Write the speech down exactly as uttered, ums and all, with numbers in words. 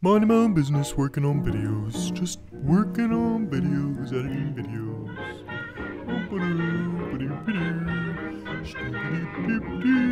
Minding my own business, working on videos. Just working on videos, editing videos.